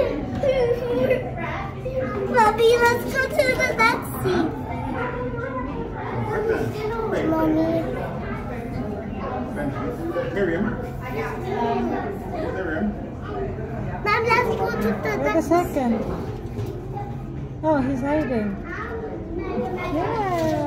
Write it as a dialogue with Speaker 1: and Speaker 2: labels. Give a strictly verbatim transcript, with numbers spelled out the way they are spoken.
Speaker 1: Mommy, let's go to the next seat. Mommy.
Speaker 2: Miriam. Miriam.
Speaker 1: Mom, let's go to the
Speaker 3: Wait a
Speaker 1: next
Speaker 3: second. Oh, he's hiding. Yeah.